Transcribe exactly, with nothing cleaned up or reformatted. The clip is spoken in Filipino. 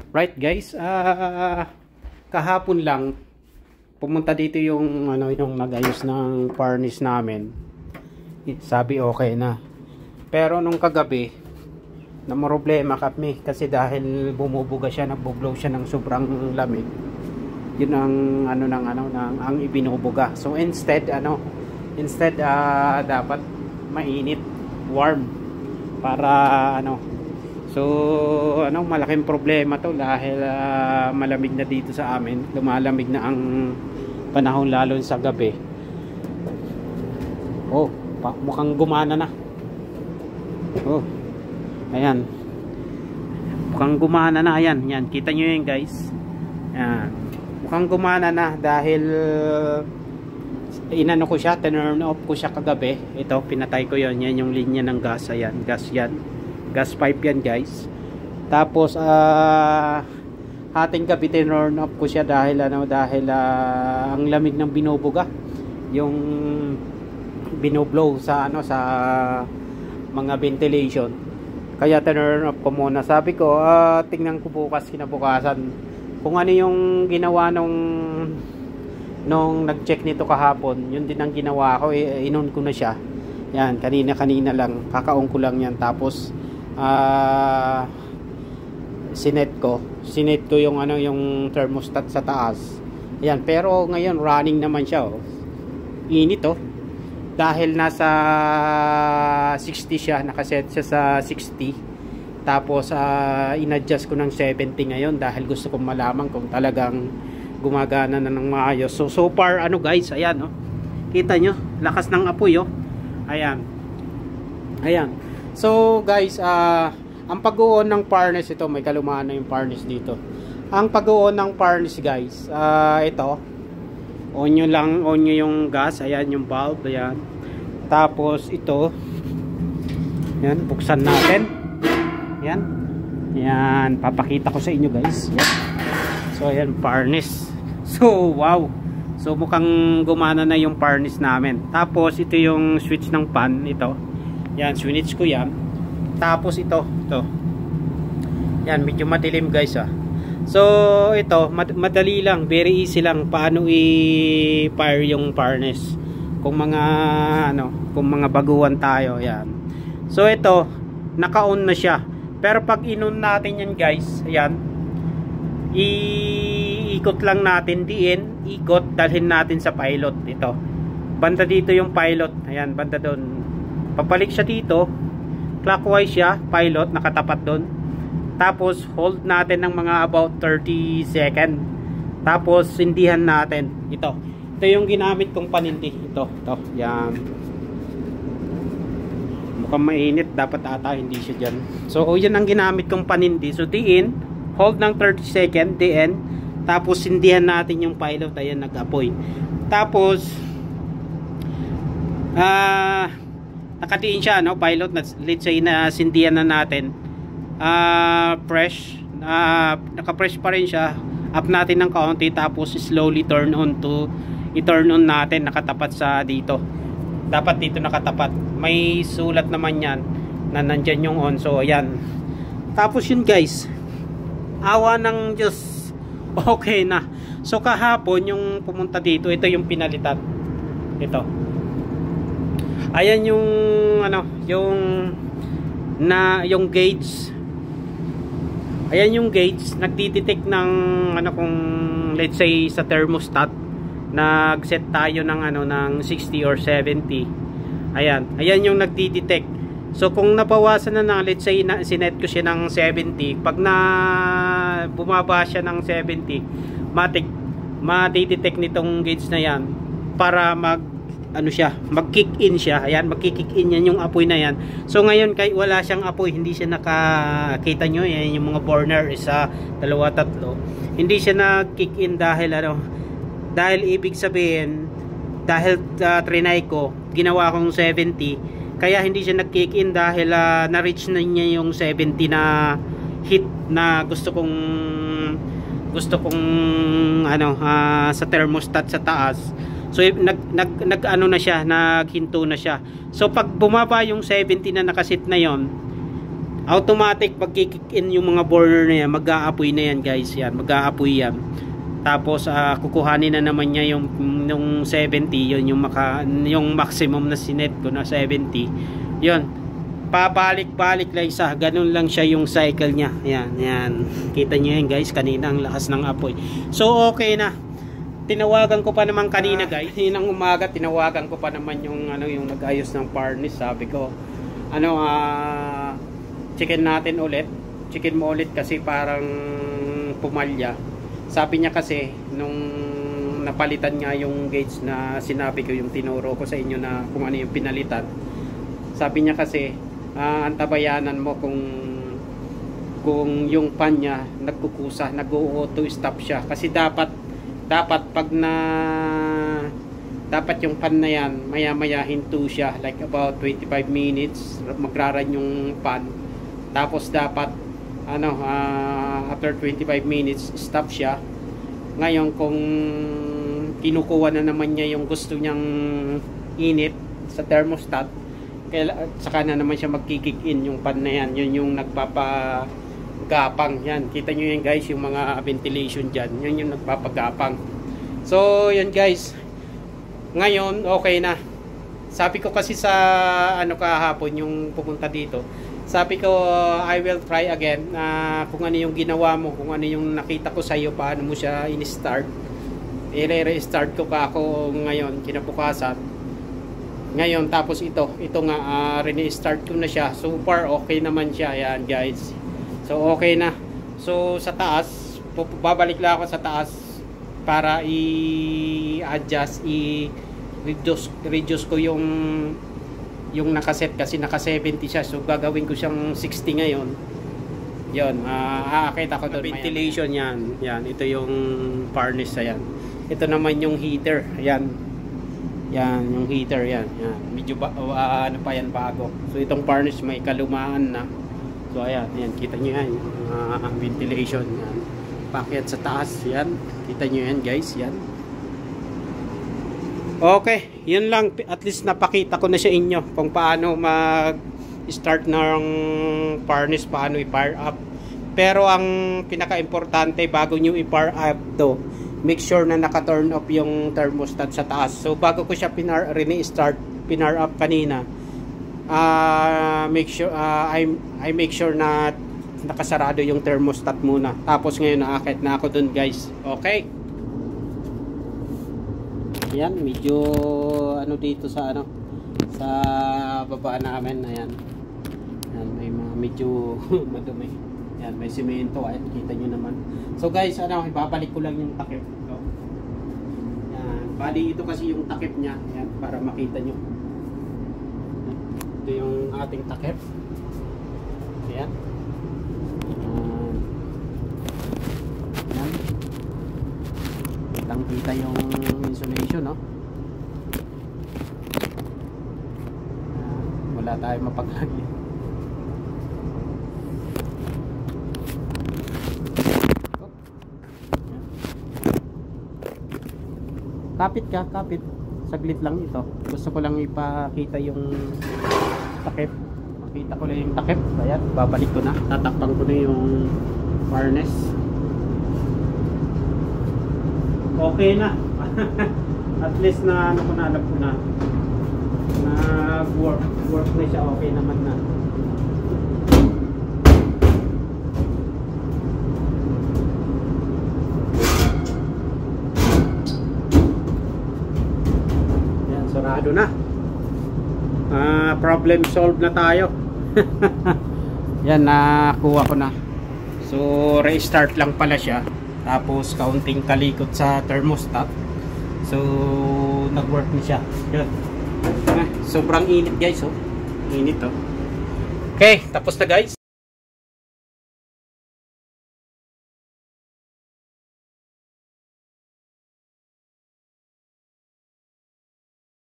Right guys, uh, kahapon lang pumunta dito yung ano yung nag-ayos ng furnace namin. Sabi okay na. Pero nung kagabi na problema kami kasi dahil bumubuga siya, nagbublow siya ng sobrang lamig. Yun ang ano ng ano ng ang ibinubuga. So instead ano, instead uh, dapat mainit, warm para ano. So, ano, malaking problema to dahil uh, malamig na dito sa amin. Lumalamig na ang panahon lalo sa gabi. Oh, pa, mukhang gumana na. Oh, ayan. Mukhang gumana na. Ayan, yan. Kita nyo yun guys. Ayan. Mukhang gumana na dahil uh, inano ko siya, turn off ko siya kagabi. Ito, pinatay ko yun. Yan yung linya ng gas. Ayan, gas yan. Gas pipe yan guys. Tapos uh, hating gabi tinurn off ko siya dahil ano dahil uh, ang lamig ng binubuga. Yung binoblow sa ano sa mga ventilation. Kaya tinurn off ko muna. Sabi ko, uh, tingnan ko bukas kinabukasan kung ano yung ginawa nung nung nag-check nito kahapon. Yun din ang ginawa ko. I-inon ko na siya. Yan, kanina-kanina lang. Kakaon ko lang yan. Tapos Uh, sinet ko sinet ko yung ano yung thermostat sa taas. Ayan, pero ngayon running naman siya oh. Init oh dahil nasa sixty siya, nakaset siya sa sixty. Tapos uh, inadjust ko ng seventy ngayon dahil gusto kong malaman kung talagang gumagana na ng maayos. So so far ano guys, ayan oh, kita nyo lakas ng apoy oh. Ayan, ayan. So guys, uh, ang pag-uon ng furnace ito, may kalumaan na yung furnace dito. Ang pag-uon ng furnace guys, uh, ito, on nyo lang, on nyo yung gas, ayan yung bulb, ayan. Tapos ito, ayan, buksan natin. Ayan, ayan, papakita ko sa inyo guys. Ayan. So ayan, furnace. So wow, so mukhang gumana na yung furnace namin. Tapos ito yung switch ng pan, ito. Yan, switch ko yan. Tapos ito, ito. Yan, medyo madilim guys ah. So, ito, mad madali lang, very easy lang paano i-fire yung furnace. Kung mga ano, kung mga baguhan tayo, yan. So, ito, naka-on na siya. Pero pag in-on natin yan guys, ayan. Iikot lang natin diin, ikot, dalhin natin sa pilot. Ito. Banda dito yung pilot. Ayan, banda doon. Papalik siya dito, clockwise siya, pilot, nakatapat doon. Tapos hold natin ng mga about thirty seconds. Tapos sindihan natin. Ito, ito yung ginamit kong panindi. Ito, ito, yan. Mukhang mainit, dapat ata hindi siya dyan. So yan ang ginamit kong panindi. So diin, hold ng thirty seconds, diin. Tapos sindihan natin yung pilot, ayan, nag-apoy. Tapos ah uh, nakatiin siya, no, pilot, na let's say na sindihan na natin, uh, fresh, uh, naka-fresh pa rin siya, up natin ng kaunti, tapos slowly turn on to, i-turn on natin, nakatapat sa dito, dapat dito nakatapat, may sulat naman yan, na nandyan yung on, so ayan, tapos yun guys, awa ng Diyos, okay na. So kahapon yung pumunta dito, ito yung pinalitan, ito. Ayan yung ano, yung na yung gauge. Ayan yung gauge, nagdi-detect ng ano kung let's say sa thermostat nag-set tayo ng ano ng sixty or seventy. Ayan, ayan yung nagdi-detect. So kung nabawasan na ng let's say na sinet ko siya ng seventy, pag na bumaba siya ng seventy, matik ma-detect nitong gauge na yan para mag ano siya, mag-kick in siya. Ayan, mag-kick in yan yung apoy na yan. So ngayon kay wala siyang apoy, hindi siya nakakita nyo, yan yung mga burner, isa, dalawa, tatlo, hindi siya nag-kick in dahil ano, dahil ibig sabihin dahil uh, trinay ko, ginawa kong seventy, kaya hindi siya nag-kick in dahil uh, na-reach na niya yung seventy na hit na gusto kong gusto kong ano uh, sa thermostat sa taas. So nag nag nag ano na siya, naghinto na siya. So pag bumaba yung seventy na nakasit na yon, automatic pag kick in yung mga burner na yan, mag-aapoy na yan guys, yan, mag-aapoy yan. Tapos uh, kukuhanin na naman niya yung yung seventy, yun yung maka, yung maximum na sinet ko na seventy. Yun. Pabalik-balik lang isa, ganun lang siya yung cycle niya. Yan, yan. Kita niyo yan guys, kanina ang lakas ng apoy. So okay na. Tinawagan ko pa naman kanina guys. Kaninang umaga tinawagan ko pa naman yung ano yung nag-ayos ng furnace. Sabi ko, ano ah uh, chicken natin ulit. Chicken mo ulit kasi parang pumalya. Sabi niya kasi nung napalitan nga yung gauge na sinabi ko, yung tinuro ko sa inyo na kung ano yung pinalitan. Sabi niya kasi uh, antabayanan mo kung kung yung pan niya nagkukusa, nag-auto stop siya kasi dapat dapat pag na dapat yung pan na yan maya maya hinto siya like about twenty-five minutes magraran yung pan, tapos dapat ano uh, after twenty-five minutes stop siya. Ngayon kung kinukuha na naman niya yung gusto niyang init sa thermostat, kaya saka na naman siya magkikick in yung pan na yan, yun yung nagpapagapang yan. Kita nyo yan guys, yung mga ventilation dyan, yun yung nagpapagapang. So yun guys, ngayon okay na. Sabi ko kasi sa ano kahapon yung pupunta dito, sabi ko I will try again uh, kung ano yung ginawa mo, kung ano yung nakita ko sa iyo, paano mo siya in-start. I-restart ko ka ako ngayon kinabukasan. Ngayon tapos ito, ito nga uh, re-start ko na siya. So far okay naman siya. Ayan guys. So okay na. So sa taas, babalik lang ako sa taas para i-adjust, i-reduce reduce ko yung yung nakaset kasi naka seventy siya. So gagawin ko siyang sixty ngayon. Yon, uh, aakit ako doon. Ventilation yan. Yan, ito yung furnace ayan. Ito naman yung heater. Ayan. Yan, yung heater yan. Yan. Medyo ba, uh, ano pa yan bago. So itong furnace may kalumaan na. So ayan, yan kita niyo yan, uh, ventilation yan. Packet sa taas yan. Kita niyo yan guys, yan. Okay, yun lang, at least napakita ko na sa inyo kung paano mag-start ng furnace, paano i-fire up. Pero ang pinaka-importante bago nyo i-fire up to, make sure na naka-turn off yung thermostat sa taas. So bago ko siya pinar rene-start, pinar up kanina, uh, make sure uh, I I make sure na nakasarado yung thermostat muna. Tapos ngayon naakit na ako dun guys. Okay. Yan, medyo ano dito sa ano sa baba namin, ayan. Yan, may mga medyo madumi. Yan, may semento, ay kita nyo naman. So guys, ano, ibabalik ko lang yung takip. So, yan, bali ito kasi yung takip niya, yan, para makita nyo. Ito yung ating takip. Yan. Uh, yan. Kitang kita yung insulation, no? Uh, wala tayong mapaglagay. Kapit ka, kapit. Saglit lang ito. Gusto ko lang ipakita yung takip. Makita ko lang yung takip. Ayan, babalik ko na. Tatakpan ko na yung furnace. Okay na. At least na ano ko na, alam ko na. Nag-work. Work na siya. Okay naman na. Sarado na. Uh, problem solved na tayo. Yan, nakuha ko na. So restart lang pala siya. Tapos kaunting kalikot sa thermostat. So nag-work na siya. Yun. Ah, sobrang init guys, oh. Init, oh. Okay, tapos na guys.